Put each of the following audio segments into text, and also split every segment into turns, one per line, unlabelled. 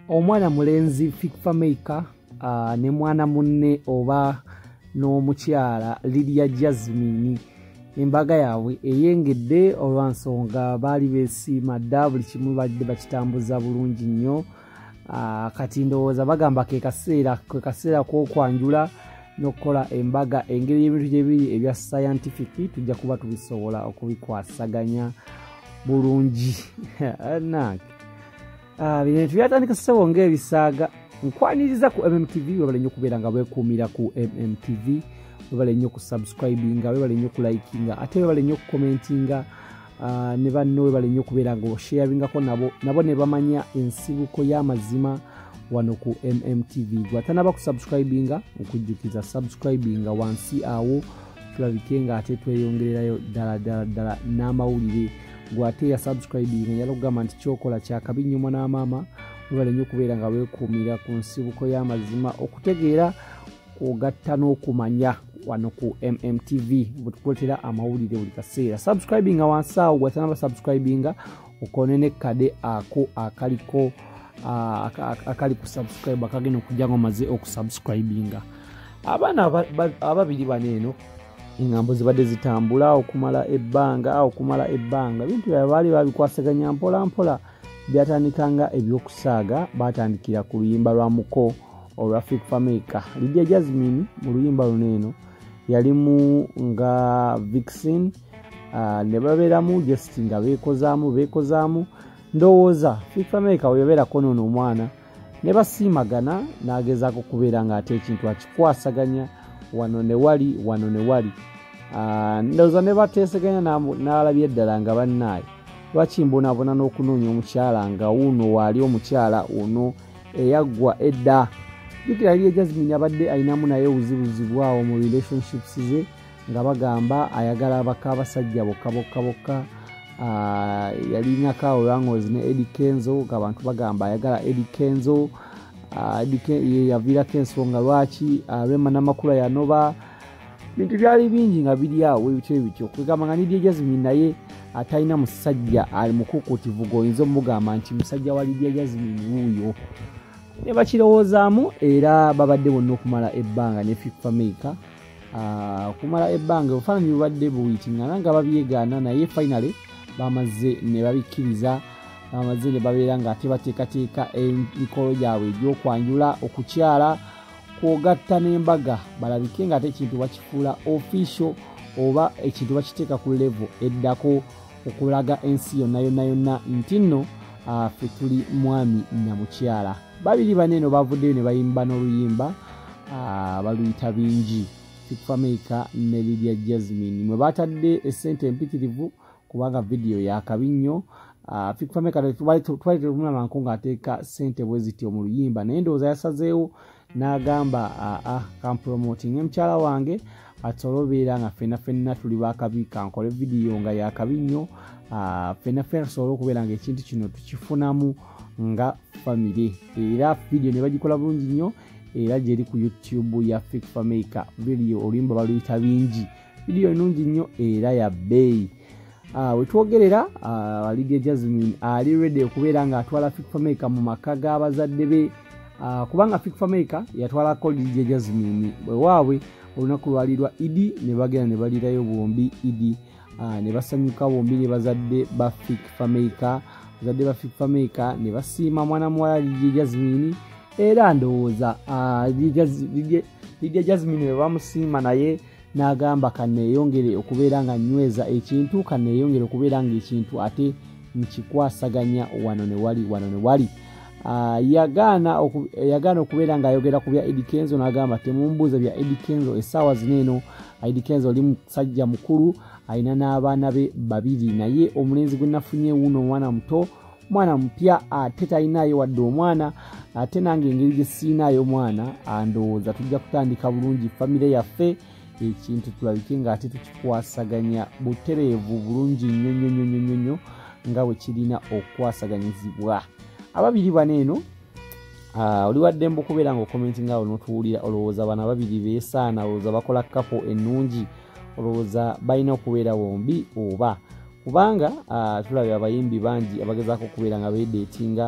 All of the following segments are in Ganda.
omwana mulenzi Fikfa Maker ne mwana munne oba n'omukyala Lydia Jasmine embaga yaabwe eyengedde olwansonga baali beesiima dda buli kimu badde bakitambuza bulungi nnyo. Kati ndowooza bagamba ke kaseera k'okwanjula n'okukola embaga engeri y'ebintu gye biri ebya scientific tujja kuba tubisobola okubikwasaganya bulungi. Bino bintu byatandika ssebo ng'ebisaaga nkwaniriza ku MMTV webale nnyo okubeera nga beekuumira ku MMTV webale nnyo ku subscribinga webale nnyo ku likinga ate webale nnyo ku commentinga ne banno webale nnyo okubeera nga osharingako nabo ne bamanya ensibuko y'amazima wano ku MMTV. Gwatanaba ku subscribinga okujjukiza subscribinga wansi awo tulabike nga ate tweyongererayo ddala n'amawulire. Gwate ya subscribinga njala okugamba nti kyokola kyakabi nnyo mwana maama webale nnyo okubeera nga weekuumira ku nsibuko y'amazima okutegeera ogatta n'okumanya wano ku MMTV butukuletera amawulire buli kaseera. Subscribinga wansi awo gwatanaba subscribinga okone nekkade ako akaliko akali ku subscribe akagenda okujja nga maze okusubscribinga. Abaana ababiri baneeno engambo zibadde zitambula okumala ebbanga bintu byabwe baali babikwasaganya mpola mpola byatandikanga ebyokusaaga batandikira ku luyimba lwa muko olwa Fikfa Maker. Lydia Jasmine mu luyimba luneeno yalimu nga Vixen ne babeeramu just nga beekozaamu ndowooza Fikfa Maker weyabeerako noono omwana ne basiimagana n'agezaako kubeera ng'ate ekintu akikwasaganya wano ne wali ndowooza ne bateeseganya n'alabye ddala nga bannaaye lwaki mbonaabona n'okunoonya omukyala nga wuuno waali omukyala ono eyaggwa edda. Jjukira Lydia Jasmine abadde ayinamu naye obuzibuzibu awo mu relationships ze nga bagamba ayagala abasajja bokka yalinako olwangozi ne Eddie Kenzo ng'abantu bagamba ayagala Eddie Kenzo yaviirako ensonga lwaki Rema n'amakula yanoba bintu byali bingi nga biri awo ebityo kwegamba nga Lydia Jasmine naye atalina musajja ali mukukutivu goyinza omugamba nti musajja wa Lydia Jasmine wuuyo. Ne bakirowoozaamu era babadde bonna okumala ebbanga ne Fikfa Maker okumala ebbanga obufaananyi bubadde buyitingana nga babyegaana naye finally bamaze ne babikkiriza bamaze ne babeera nga ate bateekateeka emikolo gyabwe egy'okwanjula okukyala kwogatta n'embaga balabike nga ate ekintu bakifuula official oba ekintu bakiteeka ku level eddako okulaga ensi yonna nti nno ffe tuli mwami na mukyala. Babiri baneeno bavuddeyo ne bayimba n'oluyimba baluyita bingi Fikfa Maker ne Lydia Jasmine mwe batadde essente empitirivu kubanga video yakabi nnyo. Fikfa Maker twali tumulamanko ng'ateeka ssente bwe zityo mu luyimba naye ndowooza yasazeewo n'agamba kampromoting mukyala wange atolobeera nga ffenna tuli bakabi kankole video nga yakabi nnyo ffenna tusobole okubeera nga ekintu kino tukifunamu nga famire. Era video ne bagikola bulungi nnyo era gyeri ku YouTube ya Fikfa Maker video oluyimba baluyita bingi video ennungi nnyo era ya bbeeyi. Wetwogerera Lydia Jasmine ali ready okubeera nga atwala Fikfa Maker mu maka g'abazadde be kubanga Fikfa Maker yatwalako Lydia Jasmine bwewaabwe olunaku lwali lwa Idi ne bagenda ne balirayo bombi Idi ne basanyuka bombi ne bazadde ba Fikfa Maker ne basiima mwana muwala Lydia Jasmine era ndowooza Lydia Jasmine bwe bamusiima naye n'agamba kaneeyongere okubeera nga nyweza ekintu kaneeyongere okubeera nga ekintu ate nkikwasaganya wano ne wali. Yagaana okubeera ng'ayogera ku bya Eddie Kenzo n'agamba temumbuuza bya Eddie Kenzo essaawa zineeno Eddie Kenzo oli musajja mukulu alina n'abaana be babiri naye omulenzi gwe nafunye wuuno omwana muto mwana mpya ate talinayo wadde omwana ate nange engeri gye siinayo omwana ndowooza tujja kutandika bulungi famire yaffe ekintu tulabike nga ate tukikwasaganya butereevu bulungi nnyo nga bwe kirina okukwasaganyizibwa. Ababiri baneeno oli waddemba okubeera nga okomentinga awo n'otuwulira olowooza bano ababiri beesaana olowooza bakola kapo ennungi olowooza balina okubeera bombi oba kubanga tulabye abayimbi bangi abagezaako okubeera nga beedeetinga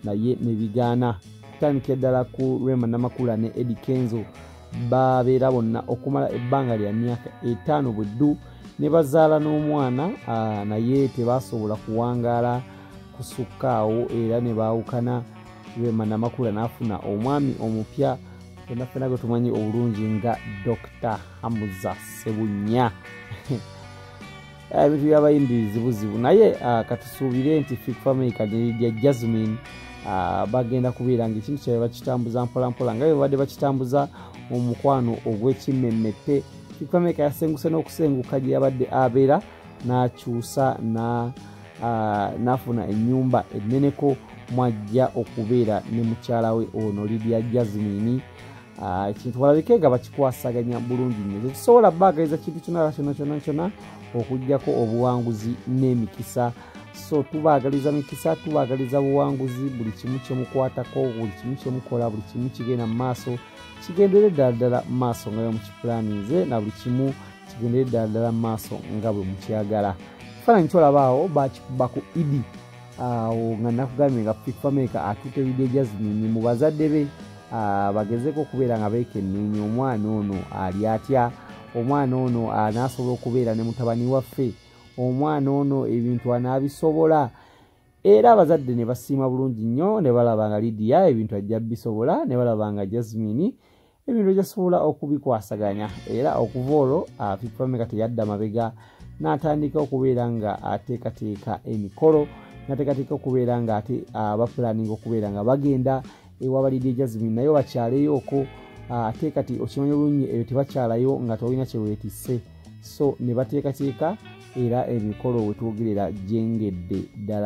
naye ne bigaana. Kutandikira ddala ku Rema Namakula ne Eddie Kenzo babeera bonna okumala ebbanga lya myaka 5 bweddu ne bazaala n'omwana naye tebasobola kuwangaala kusukkaawo era ne baawukana. Rema Namakula n'afuna omwami omupya ffenna gwe tumanyi obulungi nga Dr. Hamuza Sebunya. Ebintu byabayindirizi buzibu naye katusuubire nti Fikfameka ne Lydia Jasmine bagenda kubeera nga ekintu kyabwe bakitambuza mpolampola nga babadde bakitambuza omukwano ogw'ekimmemmette. Fikfameka yasenguse n'okusenguka gye yabadde abeera n'akyusa n'afuna ennyumba enneneko mwajja okubeera ne mukyala we ono Lydia Jasmine. Ekintu balabike nga bakikwasaganya bulungi nnyo. Tetusobola baagaliza kintu kyonna okuggyako obuwanguzi n'emikisa. So tubaagaliza mikisa, tubaagaliza buwanguzi, buli kimu kye mukwatako, buli kimu kye mukola, buli kimu kigenda mu maaso kigendere ddala mu maaso nga bwe mukipulaninze na buli kimu kigendere ddala mu maaso nga bwe mukyagala. Ekifaananyi kyolaba awo bakikuba ku Idi awo nga nakugambye nga Fikfameka atuute Lydia Jasmine mu bazadde be bagezeko okubeera nga beekenneenya omwana ono ali atya, omwana ono anaasobola okubeera ne mutabani waffe, omwana ono ebintu anaabisobola. Era abazadde ne basiima bulungi nnyo ne balaba nga Lydia ebintu ajja bisobola, ne balaba nga Jasmine ebintu gyasobola okubikwasaganya. Era okuva olwo Fikfameka teyadda mabega n'atandika okubeera nga ateekateeka emikolo, n'ateekateeka okubeera nga ate bapulaninga okubeera nga bagenda ewa Lydia Jasmine naye bakyaleyooko. Ate kati okimanyi bulungi eyo tebakyalayo nga tolina kye weetisse. So ne bateekateeka era emikolo wetwogerera gyengedde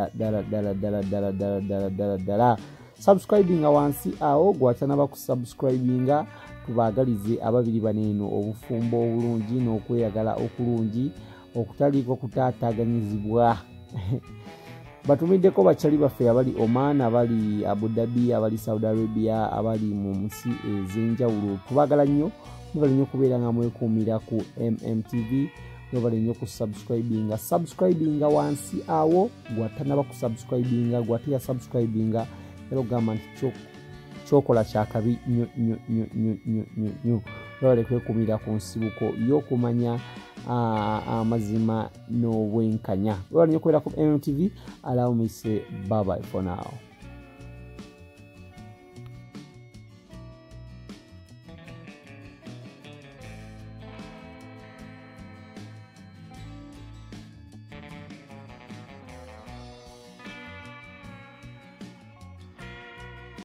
ddala. Subscribinga wansi awo gwatanaba kusubscribinga. Tubaagalize ababiri baneeno obufumbo obulungi n'okweyagala okulungi okutaliiko kutaataaganyizibwa. Batumiddeko bakyali baffe abali Oman, abali Abu Dhabi, abali Saudi Arabia, abali mu nsi ez'enjawulo. Tubaagala nnyo, mubali nnyo okubeera nga mwekuumira ku MMTV, mubali nnyo ku subscribinga wansi awo gwatanaba kusubscribinga, gwate ya subscribinga era ogamba nti kyokola kyakabi nnyo. Bale kwekuumira ku nsibuko y'okumanya amazima n'obwenkanya. Bali nnyo okubeera ku MMTV. Allow me say bye bye for now.